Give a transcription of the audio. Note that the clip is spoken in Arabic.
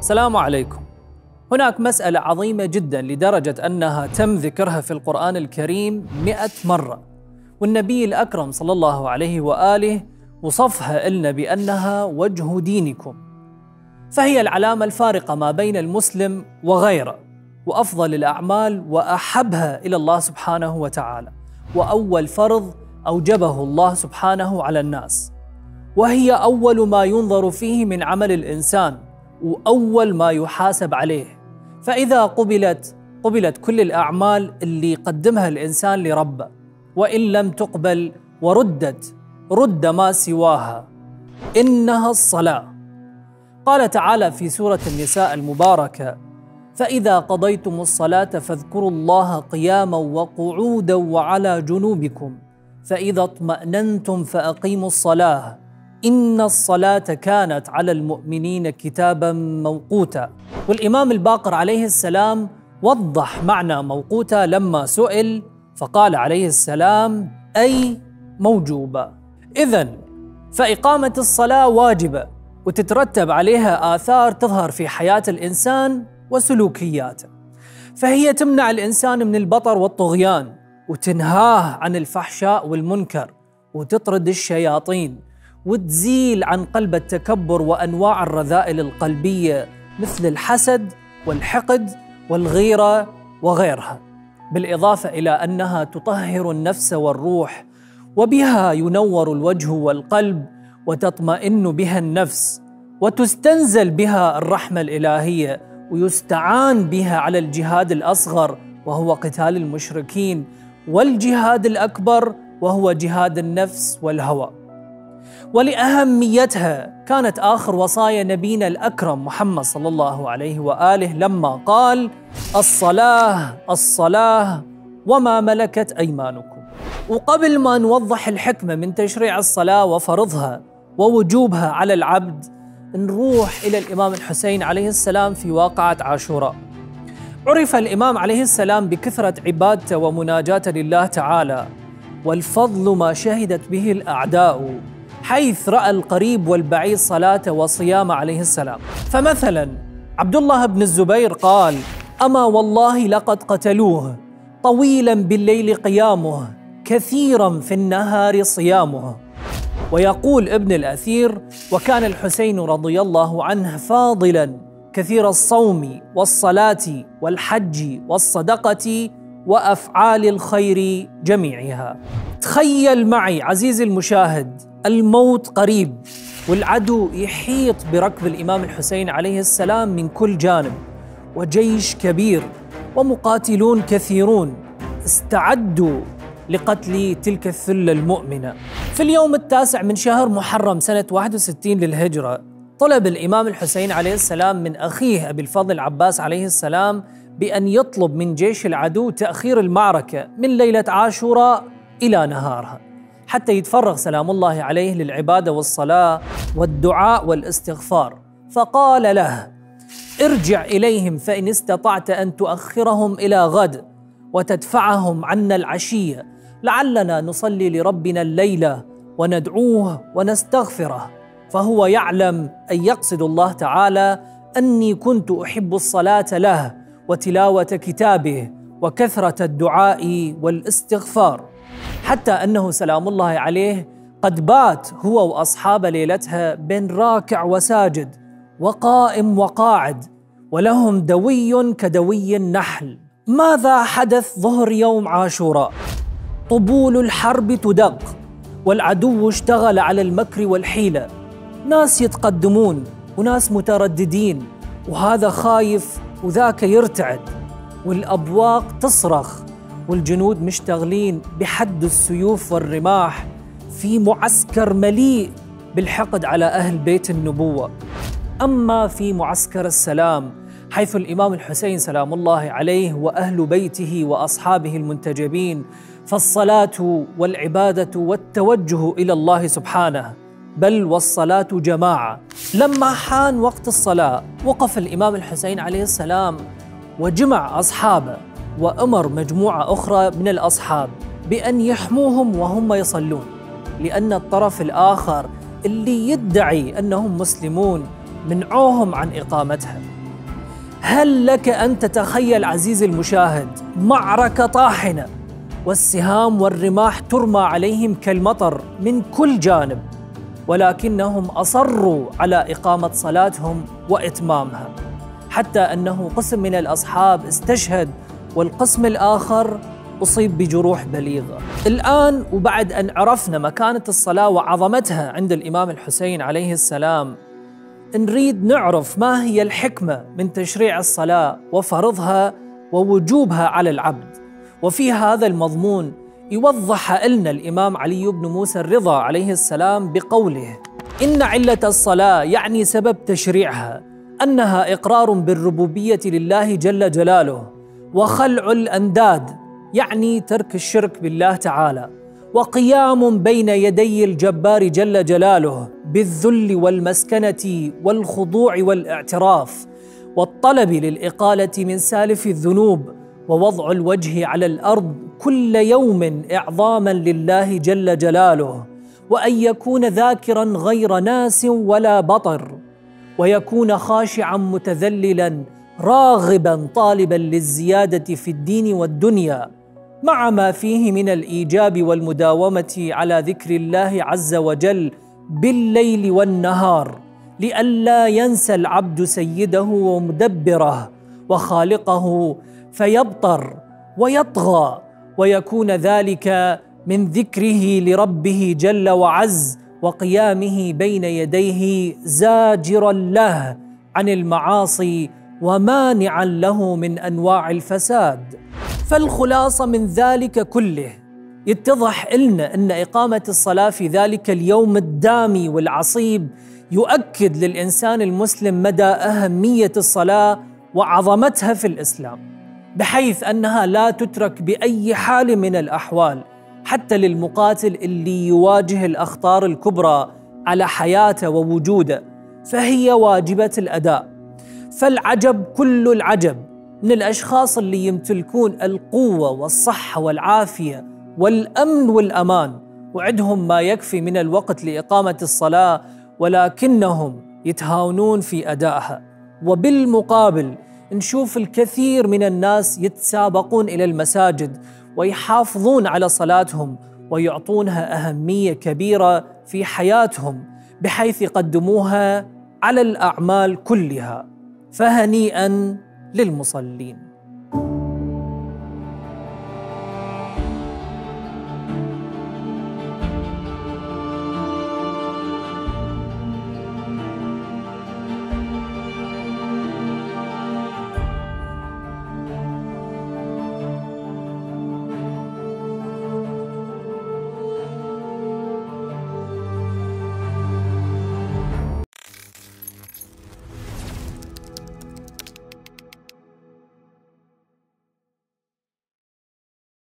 السلام عليكم. هناك مسألة عظيمة جدا لدرجة أنها تم ذكرها في القرآن الكريم 100 مرة، والنبي الأكرم صلى الله عليه وآله وصفها لنا بأنها وجه دينكم، فهي العلامة الفارقة ما بين المسلم وغيره، وأفضل الأعمال وأحبها إلى الله سبحانه وتعالى، وأول فرض أوجبه الله سبحانه على الناس، وهي أول ما ينظر فيه من عمل الإنسان وأول ما يحاسب عليه. فإذا قبلت كل الأعمال اللي قدمها الإنسان لربه، وإن لم تقبل رد ما سواها، إنها الصلاة. قال تعالى في سورة النساء المباركة: فإذا قضيتم الصلاة فاذكروا الله قياما وقعودا وعلى جنوبكم فإذا اطمأننتم فأقيموا الصلاة إن الصلاة كانت على المؤمنين كتابا موقوتا. والإمام الباقر عليه السلام وضح معنى موقوتا لما سئل فقال عليه السلام: أي موجوبة. إذن فإقامة الصلاة واجبة وتترتب عليها آثار تظهر في حياة الإنسان وسلوكياته، فهي تمنع الإنسان من البطر والطغيان، وتنهاه عن الفحشاء والمنكر، وتطرد الشياطين، وتزيل عن قلب التكبر وأنواع الرذائل القلبية مثل الحسد والحقد والغيرة وغيرها، بالإضافة إلى أنها تطهر النفس والروح، وبها ينور الوجه والقلب وتطمئن بها النفس، وتستنزل بها الرحمة الإلهية، ويستعان بها على الجهاد الأصغر وهو قتال المشركين، والجهاد الأكبر وهو جهاد النفس والهوى. ولأهميتها كانت آخر وصايا نبينا الأكرم محمد صلى الله عليه وآله لما قال: الصلاة الصلاة وما ملكت أيمانكم. وقبل ما نوضح الحكمة من تشريع الصلاة وفرضها ووجوبها على العبد، نروح إلى الإمام الحسين عليه السلام في واقعة عاشوراء. عرف الإمام عليه السلام بكثرة عبادته ومناجاته لله تعالى، والفضل ما شهدت به الأعداء، حيث رأى القريب والبعيد صلاته وصيامه عليه السلام. فمثلا عبد الله بن الزبير قال: أما والله لقد قتلوه طويلا بالليل قيامه كثيرا في النهار صيامه. ويقول ابن الأثير: وكان الحسين رضي الله عنه فاضلا كثير الصوم والصلاة والحج والصدقة وأفعال الخير جميعها. تخيل معي عزيزي المشاهد، الموت قريب، والعدو يحيط بركب الإمام الحسين عليه السلام من كل جانب، وجيش كبير ومقاتلون كثيرون استعدوا لقتل تلك الثلة المؤمنة. في اليوم 9 من شهر محرم سنة 61 للهجرة، طلب الإمام الحسين عليه السلام من أخيه أبي الفضل عباس عليه السلام بأن يطلب من جيش العدو تأخير المعركة من ليلة عاشوراء إلى نهارها، حتى يتفرغ سلام الله عليه للعبادة والصلاة والدعاء والاستغفار. فقال له: ارجع إليهم فإن استطعت أن تؤخرهم إلى غد وتدفعهم عنا العشية، لعلنا نصلي لربنا الليلة وندعوه ونستغفره، فهو يعلم أن يقصد الله تعالى أني كنت أحب الصلاة له وتلاوة كتابه وكثرة الدعاء والاستغفار، حتى أنه سلام الله عليه قد بات هو وأصحاب ليلتها بين راكع وساجد وقائم وقاعد، ولهم دوي كدوي النحل. ماذا حدث ظهر يوم عاشوراء؟ طبول الحرب تدق، والعدو اشتغل على المكر والحيلة، ناس يتقدمون وناس مترددين، وهذا خايف وذاك يرتعد، والأبواق تصرخ، والجنود مشتغلين بحد السيوف والرماح في معسكر مليء بالحقد على أهل بيت النبوة. أما في معسكر السلام، حيث الإمام الحسين سلام الله عليه وأهل بيته وأصحابه المنتجبين، فالصلاة والعبادة والتوجه إلى الله سبحانه، بل والصلاة جماعة. لما حان وقت الصلاة، وقف الإمام الحسين عليه السلام وجمع أصحابه، وأمر مجموعة أخرى من الأصحاب بأن يحموهم وهم يصلون، لأن الطرف الآخر اللي يدعي أنهم مسلمون منعوهم عن إقامتها. هل لك أن تتخيل عزيزي المشاهد معركة طاحنة والسهام والرماح ترمى عليهم كالمطر من كل جانب، ولكنهم أصروا على إقامة صلاتهم وإتمامها، حتى أنه قسم من الأصحاب استشهد والقسم الآخر أصيب بجروح بليغة. الآن وبعد أن عرفنا مكانة الصلاة وعظمتها عند الإمام الحسين عليه السلام، نريد نعرف ما هي الحكمة من تشريع الصلاة وفرضها ووجوبها على العبد. وفي هذا المضمون يوضح لنا الإمام علي بن موسى الرضا عليه السلام بقوله: إن علة الصلاة يعني سبب تشريعها أنها إقرار بالربوبية لله جل جلاله، وخلع الأنداد يعني ترك الشرك بالله تعالى، وقيام بين يدي الجبار جل جلاله بالذل والمسكنة والخضوع والاعتراف، والطلب للإقالة من سالف الذنوب، ووضع الوجه على الأرض كل يوم إعظاما لله جل جلاله، وأن يكون ذاكرا غير ناس ولا بطر، ويكون خاشعا متذللا راغبا طالبا للزيادة في الدين والدنيا، مع ما فيه من الإيجاب والمداومة على ذكر الله عز وجل بالليل والنهار، لئلا ينسى العبد سيده ومدبره وخالقه فيبطر ويطغى، ويكون ذلك من ذكره لربه جل وعز وقيامه بين يديه زاجرا له عن المعاصي ومانعا له من أنواع الفساد. فالخلاصة من ذلك كله يتضح لنا أن إقامة الصلاة في ذلك اليوم الدامي والعصيب يؤكد للإنسان المسلم مدى أهمية الصلاة وعظمتها في الإسلام، بحيث أنها لا تترك بأي حال من الأحوال، حتى للمقاتل اللي يواجه الأخطار الكبرى على حياته ووجوده، فهي واجبة الأداء. فالعجب كل العجب من الأشخاص اللي يمتلكون القوة والصحة والعافية والأمن والأمان، وعندهم ما يكفي من الوقت لإقامة الصلاة، ولكنهم يتهاونون في أدائها. وبالمقابل نشوف الكثير من الناس يتسابقون إلى المساجد ويحافظون على صلاتهم ويعطونها أهمية كبيرة في حياتهم، بحيث يقدموها على الأعمال كلها. فهنيئا للمصلين.